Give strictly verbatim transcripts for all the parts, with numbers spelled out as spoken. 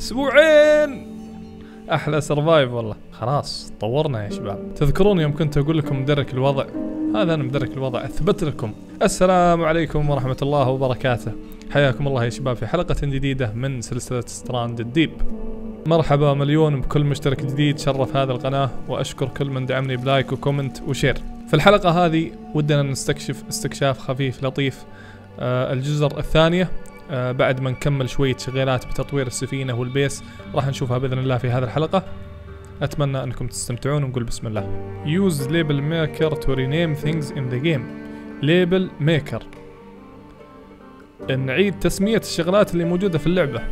اسبوعين احلى سرفايف والله. خلاص طورنا يا شباب. تذكرون يوم كنت اقول لكم مدرك الوضع؟ هذا انا مدرك الوضع، اثبت لكم. السلام عليكم ورحمة الله وبركاته. حياكم الله يا شباب في حلقة جديدة من سلسلة ستراندد ديب. مرحبا مليون بكل مشترك جديد شرف هذا القناة، واشكر كل من دعمني بلايك وكومنت وشير. في الحلقة هذه ودنا نستكشف استكشاف خفيف لطيف آه الجزر الثانية. آه بعد ما نكمل شوية شغالات بتطوير السفينة والبيس راح نشوفها بإذن الله في هذه الحلقة. أتمنى أنكم تستمتعون ونقول بسم الله. Use label maker to rename things in the game. label maker نعيد تسمية الشغلات اللي موجودة في اللعبة،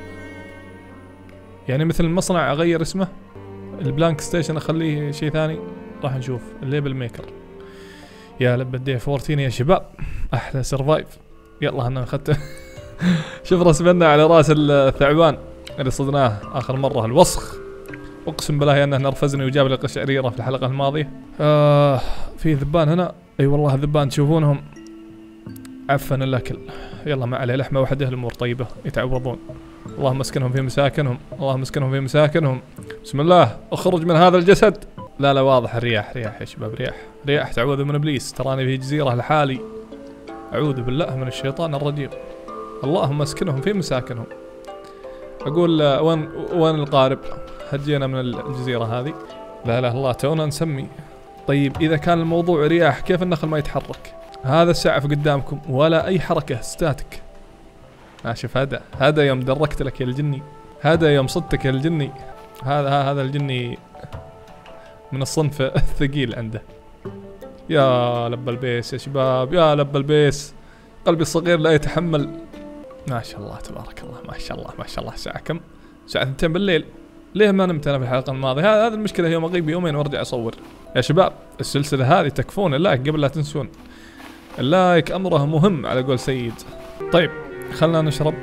يعني مثل المصنع أغير اسمه، البلانك ستيشن أخليه شيء ثاني. راح نشوف الليبل ميكر. يا لب الدي أربعتاشر يا شباب، أحلى سرفايف. يلا أنا أخذته. شوف رسمنا على راس الثعبان اللي صدناه آخر مرة، الوسخ. أقسم بالله أنه نرفزني وجاب لي قشعريرة في الحلقة الماضية. آه في ذبان هنا، أي والله الذبان تشوفونهم عفن الأكل. يلا ما عليه، لحمة واحدة الأمور طيبة، يتعوضون. اللهم اسكنهم في مساكنهم، اللهم اسكنهم في مساكنهم. بسم الله، اخرج من هذا الجسد. لا لا واضح الرياح، رياح يا شباب، رياح رياح تعوذ من ابليس. تراني في جزيرة لحالي، اعوذ بالله من الشيطان الرجيم. اللهم اسكنهم في مساكنهم. اقول وين وين القارب؟ هجينا من الجزيرة هذه. لا لا الله تونا نسمي. طيب اذا كان الموضوع رياح، كيف النخل ما يتحرك؟ هذا السعف قدامكم ولا اي حركة، ستاتك. شوف هذا هذا يوم دركت لك يا الجني، هذا يوم صدتك يا الجني. هذا هذا الجني من الصنف الثقيل عنده. يا لب البيس يا شباب، يا لب البيس، قلبي الصغير لا يتحمل. ما شاء الله تبارك الله، ما شاء الله ما شاء الله. الساعة كم؟ الساعة اثنتين بالليل. ليه ما نمت انا في الحلقة الماضية؟ هذه المشكلة، يوم اغيب يومين وارجع اصور. يا شباب السلسلة هذه تكفون اللايك قبل لا تنسون. اللايك امره مهم على قول سيد. طيب خلنا نشرب.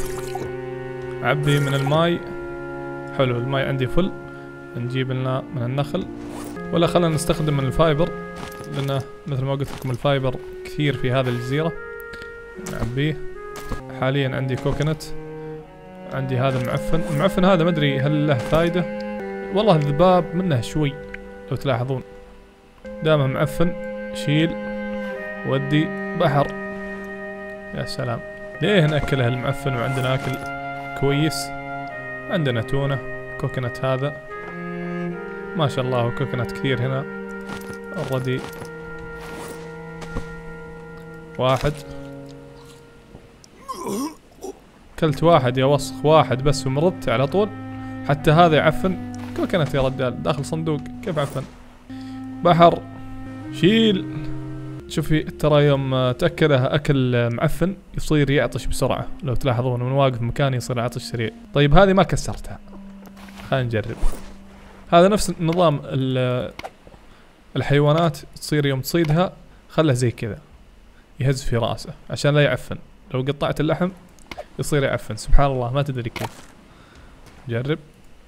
عبي من الماي. حلو الماي عندي فل. نجيب لنا من النخل، ولا خلنا نستخدم من الفايبر، لأنه مثل ما قلت لكم الفايبر كثير في هذه الجزيرة. نعبيه. حاليا عندي كوكونات، عندي هذا المعفن. المعفن هذا ما ادري هل له فايدة، والله الذباب منه شوي لو تلاحظون. دامه معفن شيل ودي بحر. يا سلام، ليه ناكله المعفن وعندنا اكل كويس؟ عندنا تونة، كوكونات هذا ما شاء الله، كوكونات كثير هنا اوريدي. واحد كلت واحد يا وسخ، واحد بس ومرضت على طول. حتى هذا يعفن. كوكونات يا رجال داخل صندوق، كيف عفن؟ بحر شيل. شوفي ترى يوم تأكله أكل معفن يصير يعطش بسرعة، لو تلاحظون من واقف مكاني يصير عطش سريع. طيب هذه ما كسرتها، خلينا نجرب. هذا نفس نظام الحيوانات، تصير يوم تصيدها خله زي كذا يهز في رأسه عشان لا يعفن. لو قطعت اللحم يصير يعفن، سبحان الله ما تدري كيف. جرب.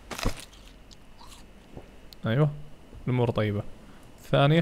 أيوه الأمور طيبة. ثانية.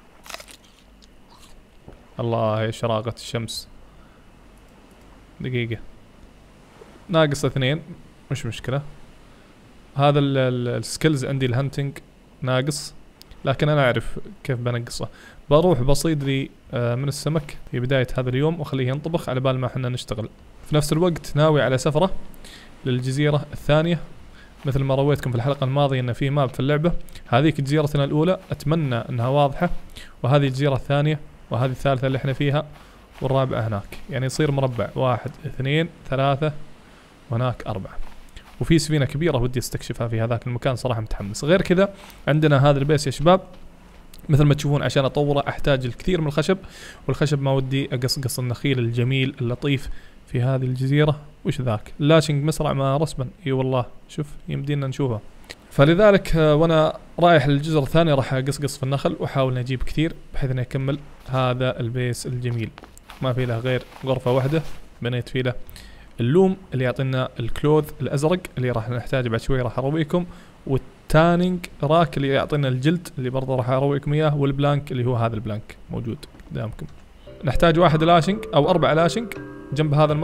الله يا شراقة الشمس. دقيقة، ناقص اثنين مش مشكلة. هذا السكيلز عندي الهنتنج ناقص، لكن انا اعرف كيف بنقصه. بروح بصيد لي من السمك في بداية هذا اليوم واخليه ينطبخ على بال ما احنا نشتغل. في نفس الوقت ناوي على سفرة للجزيرة الثانية، مثل ما رويتكم في الحلقة الماضية ان في ماب في اللعبة. هذيك جزيرتنا الاولى اتمنى انها واضحة، وهذه الجزيرة الثانية، وهذه الثالثة اللي احنا فيها، والرابعة هناك. يعني يصير مربع واحد اثنين ثلاثة، وهناك أربعة. وفي سفينة كبيرة ودي استكشفها في هذاك المكان، صراحة متحمس. غير كذا عندنا هذا البيس يا شباب، مثل ما تشوفون عشان اطوره احتاج الكثير من الخشب، والخشب ما ودي اقصقص النخيل الجميل اللطيف في هذه الجزيرة. وش ذاك؟ لاشنج مسرع ما رسما. اي والله شوف يمدينا نشوفها. فلذلك وانا رايح للجزر الثانية راح اقصقص في النخل واحاول اجيب كثير بحيث اني اكمل هذا البيس الجميل. ما في له غير غرفة واحدة بنيت فيه له اللوم اللي يعطينا الكلوث الازرق اللي راح نحتاجه بعد شوي، راح ارويكم. والتانينج راك اللي يعطينا الجلد اللي برضه راح ارويكم اياه، والبلانك اللي هو هذا البلانك موجود قدامكم. نحتاج واحد لاشنج او اربع لاشنج جنب هذا المصنع.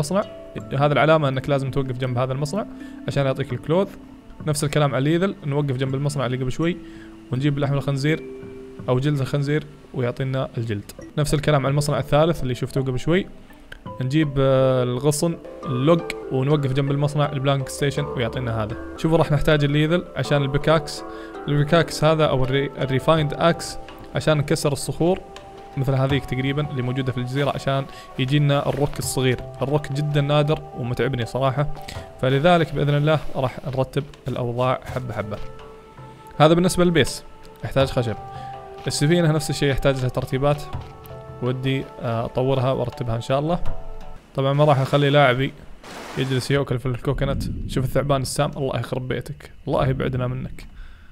هذا العلامة انك لازم توقف جنب هذا المصنع عشان يعطيك الكلوث. نفس الكلام على الليذل، نوقف جنب المصنع اللي قبل شوي ونجيب لحم الخنزير او جلد الخنزير ويعطينا الجلد. نفس الكلام على المصنع الثالث اللي شفتوه قبل شوي، نجيب الغصن اللوج ونوقف جنب المصنع البلانك ستيشن ويعطينا هذا. شوفوا راح نحتاج الليذل عشان البكاكس، البكاكس هذا او الري الريفايند اكس عشان نكسر الصخور مثل هذيك تقريبا اللي موجودة في الجزيرة، عشان يجينا الروك الصغير. الروك جدا نادر ومتعبني صراحة، فلذلك بإذن الله راح نرتب الأوضاع حبة حبة. هذا بالنسبة للبيس يحتاج خشب. السفينة نفس الشيء يحتاج لها ترتيبات، ودي أطورها وأرتبها إن شاء الله. طبعا ما راح أخلي لاعبي يجلس يأكل في الكوكونات. شوف الثعبان السام، الله يخرب بيتك، الله يبعدنا منك.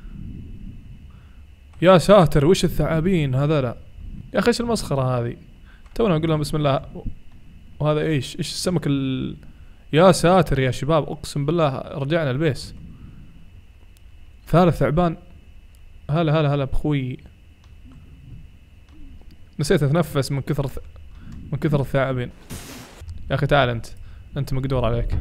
يا ساتر وش الثعابين هذا؟ يا اخي ايش المسخرة هذه؟ تونا نقول لهم بسم الله، وهذا ايش؟ ايش السمك ال... يا ساتر يا شباب، اقسم بالله رجعنا البيس. ثالث ثعبان. هلا هلا هلا بخوي، نسيت اتنفس من كثر ث... من كثر الثعابين. يا اخي تعال انت، انت مقدور عليك.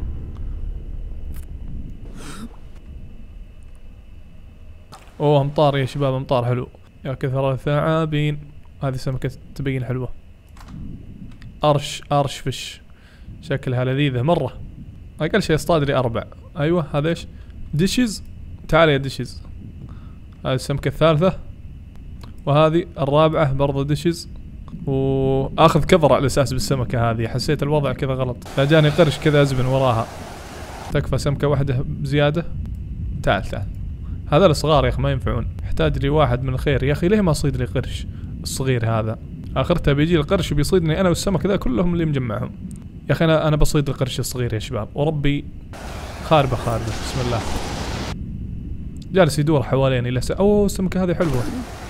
اوه امطار يا شباب، امطار حلو. يا كثر الثعابين. هذه سمكة تبين حلوة. أرش أرش فش، شكلها لذيذة مرة. أقل شيء اصطاد لي أربع. أيوة هذا إيش؟ ديشز. تعال يا ديشز. هذه السمكة الثالثة، وهذه الرابعة برضو ديشز. وآخذ كفر على أساس بالسمكة هذه، حسيت الوضع كذا غلط، فجاني قرش كذا أزبن وراها. تكفى سمكة واحدة بزيادة. تعال تعال. هذا الصغار يا أخي ما ينفعون، احتاج لي واحد من الخير. يا أخي ليه ما صيد لي قرش الصغير هذا؟ آخرته بيجي القرش بيصيدني أنا والسمك ذا كلهم اللي مجمعهم. يا أخي أنا أنا بصيد القرش الصغير يا شباب، وربي خاربة خاربة. بسم الله. جالس يدور حواليني لسه. أوه السمكة هذه حلوة.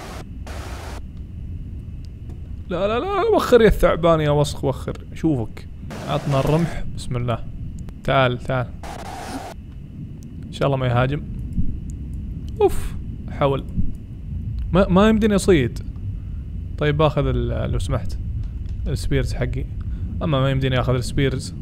لا لا لا وخر يا الثعبان يا وسخ، وخر. شوفك. عطنا الرمح. بسم الله. تعال تعال. إن شاء الله ما يهاجم. اوف حول. ما ما يمديني اصيد. طيب باخذ لو سمحت السبيرز حقي. اما ما يمديني اخذ السبيرز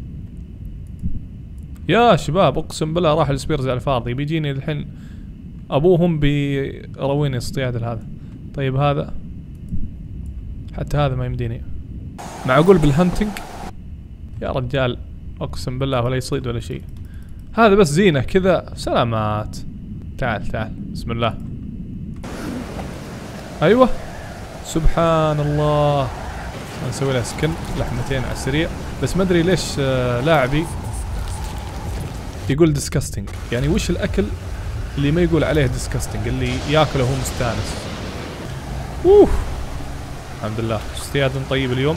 يا شباب، اقسم بالله راح السبيرز على الفاضي. بيجيني الحين ابوهم بيرويني اصطياد هذا. طيب هذا حتى هذا ما يمديني. معقول بالهنتنج يا رجال؟ اقسم بالله ولا يصيد ولا شيء. هذا بس زينة كذا. سلامات. تعال تعال. بسم الله. ايوه سبحان الله. نسوي له سكن لحمتين على السريع. بس ما ادري ليش آه لاعبي يقول ديسكاستنج. يعني وش الاكل اللي ما يقول عليه ديسكاستنج، اللي ياكله وهو مستانس؟ اوه الحمد لله اصطياد طيب اليوم.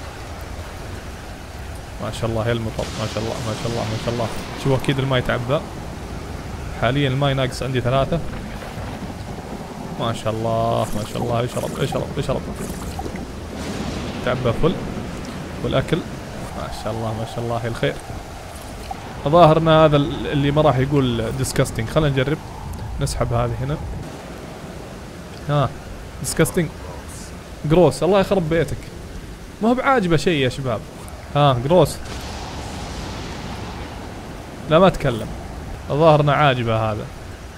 ما شاء الله يا المطر، ما شاء الله ما شاء الله ما شاء الله. شوفوا اكيد الماي تعبى. حاليا الماي ناقص عندي ثلاثة. ما شاء الله ما شاء الله. اشرب اشرب اشرب. تعبى فل. والاكل ما شاء الله ما شاء الله الخير. ظاهرنا هذا اللي ما راح يقول ديسكاستنج. خلينا نجرب نسحب هذه هنا. ها ديسكاستنج جروس. الله يخرب بيتك، ما هو بعاجبه شيء يا شباب. ها جروس. لا ما تكلم. ظاهرنا عاجبه هذا.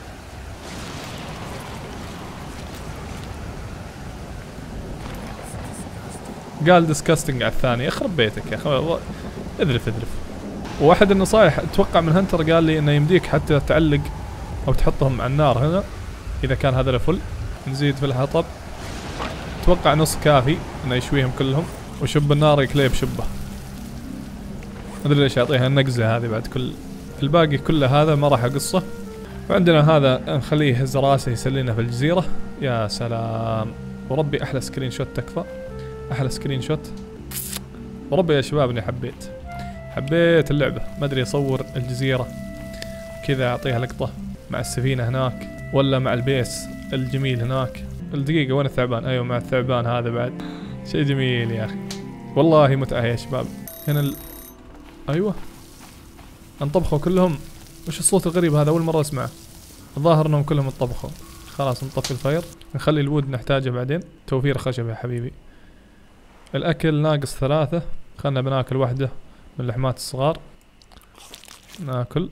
قال ديسكاستنج على الثاني. يخرب بيتك يا اخي، اذرف اذرف. واحد النصائح اتوقع من هنتر قال لي انه يمديك حتى تعلق او تحطهم على النار هنا اذا كان هذا فل. نزيد في الحطب. اتوقع نص كافي انه يشويهم كلهم، وشب النار يكليه بشبه. ما ادري ليش يعطيها النقزة هذه بعد كل الباقي كله. هذا ما راح اقصه. وعندنا هذا نخليه يهز راسه يسلينا في الجزيرة. يا سلام وربي احلى سكرين شوت. تكفى احلى سكرين شوت وربي يا شباب اني حبيت حبيت اللعبة. ما ادري اصور الجزيرة كذا اعطيها لقطة مع السفينة هناك، ولا مع البيس الجميل هناك. الدقيقة وين الثعبان؟ ايوه مع الثعبان هذا بعد. شيء جميل يا اخي والله، متعة يا شباب. هنا ال... ايوه انطبخوا كلهم. وش الصوت الغريب هذا؟ اول مرة اسمعه. الظاهر انهم كلهم انطبخوا. خلاص نطفي الفاير. نخلي الوود نحتاجه بعدين. توفير خشب يا حبيبي. الاكل ناقص ثلاثة. خلنا بناكل واحدة من اللحمات الصغار. ناكل.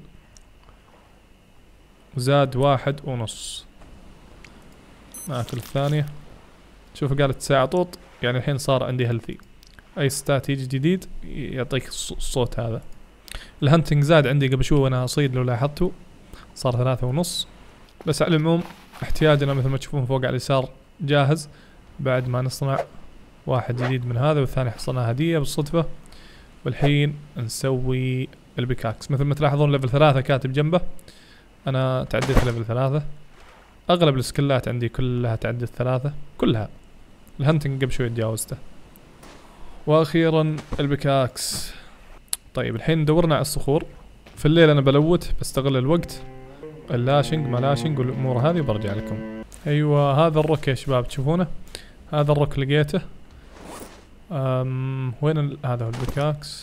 زاد واحد ونص. ناكل الثانية. شوف قالت ساعة طوط، يعني الحين صار عندي هيلثي. اي ستات يجي جديد يعطيك الصوت هذا. الهنتنج زاد عندي قبل شوي وانا اصيد، لو لاحظتوا صار ثلاثة ونص. بس على العموم احتياجنا مثل ما تشوفون فوق على اليسار جاهز، بعد ما نصنع واحد جديد من هذا، والثاني حصلنا هدية بالصدفة. والحين نسوي البيكاكس. مثل ما تلاحظون ليفل ثلاثة كاتب جنبه، انا تعديت ليفل ثلاثة. اغلب السكلات عندي كلها تعدت ثلاثة كلها. الهنتنج قبل شوي تجاوزته. واخيرا البيكاكس. طيب الحين دورنا على الصخور. في الليل انا بلوت، بستغل الوقت، اللاشنج ما لاشنج والامور هذه، وبرجع لكم. ايوه هذا الروك يا شباب تشوفونه، هذا الروك لقيته. أم وين ال... هذا هو البيكاكس.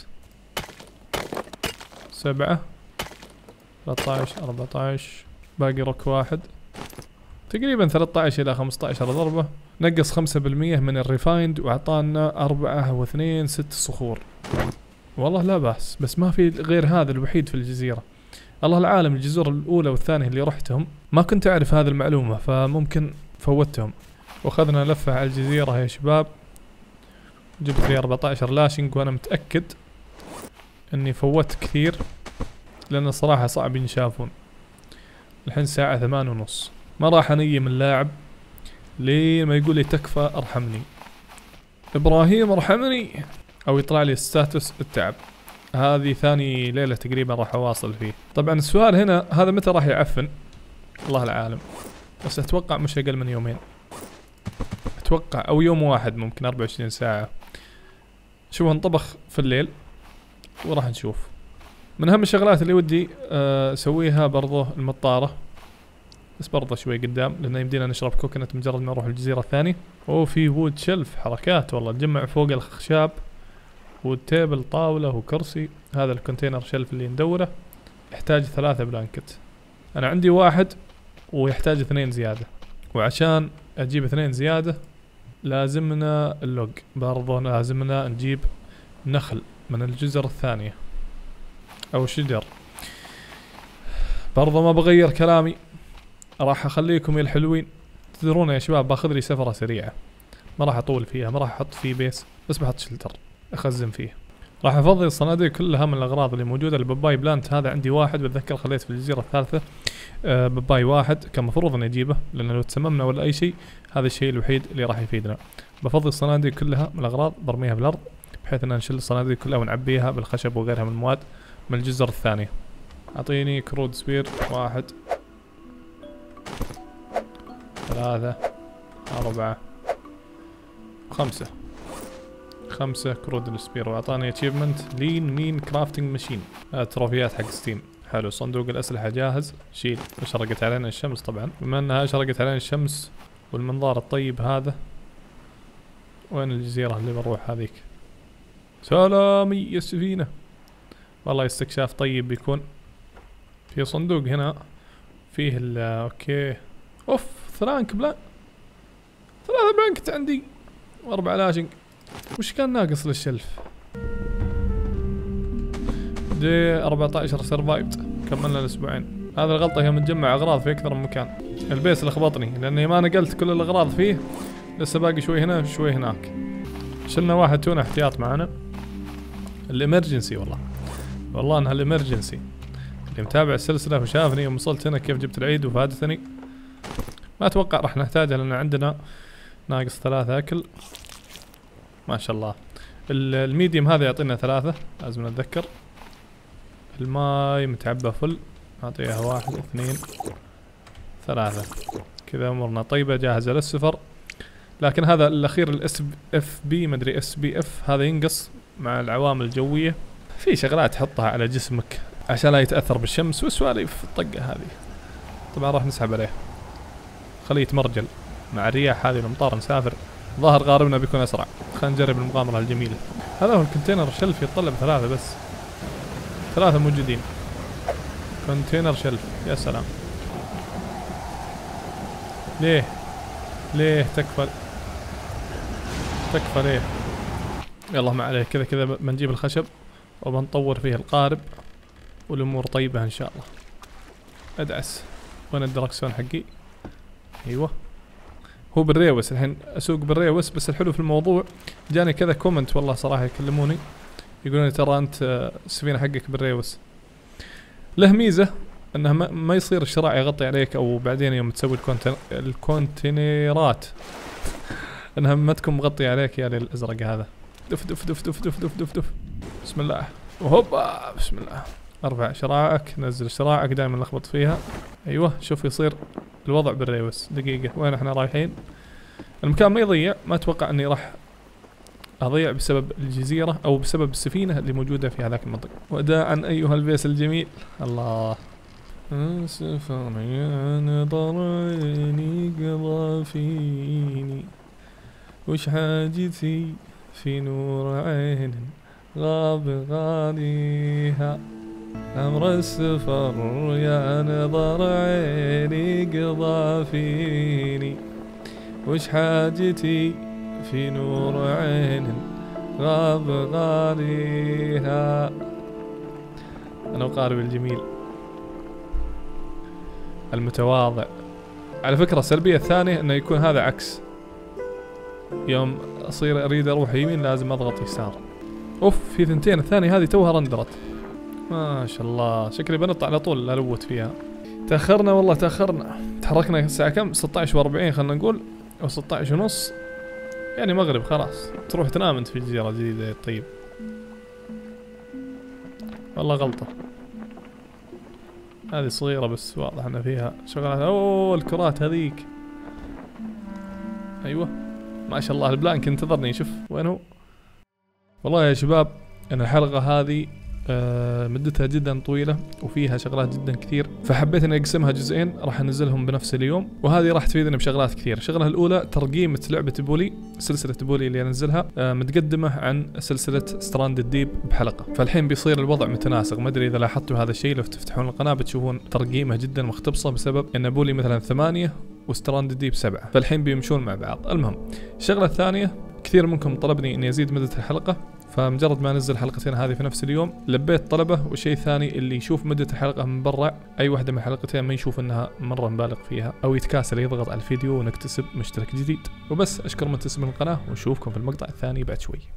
سبعة ثلاثة عشر أربعة عشر، باقي روك واحد، تقريبا ثلاثة عشر الى خمسة عشر ضربة. نقص خمسة بالمية من الريفايند واعطانا أربعة واثنين ست صخور. والله لا بأس، بس ما في غير هذا الوحيد في الجزيرة. الله العالم الجزر الأولى والثانية اللي رحتهم ما كنت أعرف هذه المعلومة، فممكن فوتهم. واخذنا لفة على الجزيرة يا شباب. جبت لي أربعة عشر لاشنج، وأنا متأكد إني فوت كثير، لأن الصراحة صعب ينشافون. الحين الساعة ثمان ونص، ما راح أنيم اللاعب لين ما يقول لي تكفى ارحمني إبراهيم ارحمني، أو يطلع لي ستاتوس التعب. هذه ثاني ليلة تقريبا راح أواصل فيه. طبعا السؤال هنا، هذا متى راح يعفن؟ الله العالم، بس أتوقع مش أقل من يومين، أتوقع أو يوم واحد، ممكن أربعة وعشرين ساعة. شوف انطبخ في الليل وراح نشوف. من أهم الشغلات اللي ودي أسويها برضو المطارة، بس برضه شوي قدام، لأن يمدينا نشرب كوكونات مجرد ما نروح الجزيرة الثانية. أوه في وود شلف، حركات والله. تجمع فوق الخشاب، وود تيبل طاولة وكرسي. هذا الكونتينر شلف اللي ندوره يحتاج ثلاثة بلانكت، أنا عندي واحد ويحتاج اثنين زيادة. وعشان أجيب اثنين زيادة لازمنا اللوج، برضه لازمنا نجيب نخل من الجزر الثانية أو شجر. برضه ما بغير كلامي، راح اخليكم يا الحلوين. تدرون يا شباب باخذ لي سفرة سريعة، ما راح اطول فيها، ما راح احط فيه بيس، بس بحط شلتر اخزن فيه. راح افضي الصناديق كلها من الاغراض اللي موجودة. الباباي بلانت هذا عندي واحد، بتذكر خليت في الجزيرة الثالثة أه باباي واحد، كان مفروض اني اجيبه، لان لو تسممنا ولا اي شيء هذا الشيء الوحيد اللي راح يفيدنا. بفضي الصناديق كلها من الاغراض، برميها بالارض، بحيث ان نشيل الصناديق كلها ونعبيها بالخشب وغيرها من المواد من الجزر الثانية. اعطيني كرود سبير واحد، ثلاثة، أربعة، خمسة، خمسة كرود السبير. وأعطاني اتشيفمنت لين مين كرافتنج ماشين. تروفيات حق ستيم. حلو. صندوق الأسلحة جاهز، شيل. أشرقت علينا الشمس طبعا، بما أنها أشرقت علينا الشمس والمنظار الطيب هذا. وين الجزيرة اللي بروح هذيك؟ سلامي يا السفينة. والله استكشاف طيب بيكون. في صندوق هنا فيه ال اوكي. اوف ثرانك بلان، ثلاثة بلانكت عندي واربع لاشنج. وش كان ناقص للشلف؟ دي أربعة عشر سرفايفد، كملنا الاسبوعين. هذا الغلطة هي متجمع اغراض في اكثر من مكان. البيس لخبطني لاني ما نقلت كل الاغراض فيه، لسه باقي شوي هنا شوي هناك. شلنا واحد تونة احتياط معنا، الامرجنسي. والله والله انها الامرجنسي. اللي متابع السلسلة وشافني يوم وصلت هنا كيف جبت العيد وفادتني. ما اتوقع راح نحتاجها، لان عندنا ناقص ثلاثة اكل ما شاء الله. الميديم هذا يعطينا ثلاثة، لازم نتذكر. الماي متعبى فل، نعطيها واحد اثنين ثلاثة، كذا امورنا طيبة جاهزة للسفر. لكن هذا الاخير الاس اف بي مدري اس بي اف، هذا ينقص مع العوامل الجوية. في شغلات تحطها على جسمك عشان لا يتأثر بالشمس والسواليف الطقة هذه. طبعا راح نسحب عليه، خليه يتمرجل مع الرياح هذه الامطار. نسافر، ظاهر غاربنا بيكون اسرع. خلينا نجرب المغامرة الجميلة. هذا هو الكونتينر شلف، يتطلب ثلاثة بس، ثلاثة موجودين. كونتينر شلف، يا سلام. ليه ليه تكفى تكفى ليه؟ يلا ما عليه، كذا كذا بنجيب الخشب وبنطور فيه القارب والامور طيبة ان شاء الله. ادعس. وين الدركسون حقي؟ ايوه هو بالريوس الحين، اسوق بالريوس. بس الحلو في الموضوع جاني كذا كومنت والله صراحة يكلموني يقولون ترى انت السفينة حقك بالريوس. له ميزة انه ما, ما يصير الشراع يغطي عليك، او بعدين يوم تسوي الكونتينرات انها ما تكون مغطية عليك يا الازرق هذا. دف دف دف دف دف دف دف دف. بسم الله وهوبا بسم الله. ارفع شراعك، نزل شراعك، دائما لخبط فيها. ايوه شوف يصير الوضع بالريوس. دقيقة وين احنا رايحين؟ المكان ما يضيع، ما اتوقع اني راح اضيع بسبب الجزيرة او بسبب السفينة اللي موجودة في هذاك المنطقة. وداعا ايها الفيس الجميل. الله سفر يا نظر عيني قضى فيني، وش حاجتي في نور عين غاب غاليها، أمر السفر يا نظر عيني قضى فيني، وش حاجتي في نور عين غاب غاليها. أنا وقارب الجميل المتواضع. على فكرة السلبية الثانية انه يكون هذا عكس، يوم اصير اريد اروح يمين لازم اضغط يسار. اوف في ثنتين، الثانية هذه توها رندرت. ما شاء الله، شكلي بنط على طول الوت فيها. تاخرنا والله تاخرنا، تحركنا الساعة كم؟ ستة عشر وأربعين خلنا نقول، او ستة عشر ونص، يعني مغرب خلاص. تروح تنام انت في الجزيرة الجديدة. طيب والله غلطة هذه صغيرة بس واضح ان فيها شغلات. اوه الكرات هذيك. ايوه ما شاء الله البلانك انتظرني. شوف وين هو. والله يا شباب ان الحلقة هذه آه مدتها جدا طويلة وفيها شغلات جدا كثير، فحبيت اني اقسمها جزئين راح انزلهم بنفس اليوم، وهذه راح تفيدنا بشغلات كثير. الشغلة الاولى ترقيمة لعبة بولي، سلسلة بولي اللي انزلها آه متقدمة عن سلسلة ستراندد ديب بحلقة، فالحين بيصير الوضع متناسق. ما ادري اذا لاحظتوا هذا الشيء، لو تفتحون القناة بتشوفون ترقيمة جدا مختبصة بسبب ان بولي مثلا ثمانية وستراندد ديب سبعة، فالحين بيمشون مع بعض. المهم الشغلة الثانية كثير منكم طلبني اني ازيد مدة الحلقة، فمجرد ما انزل حلقتين هذه في نفس اليوم لبيت طلبه. والشيء الثاني اللي يشوف مدة الحلقة من برا اي واحدة من الحلقتين ما يشوف انها مرة مبالغ فيها او يتكاسل يضغط على الفيديو ونكتسب مشترك جديد. وبس اشكر من تسمع القناة ونشوفكم في المقطع الثاني بعد شوي.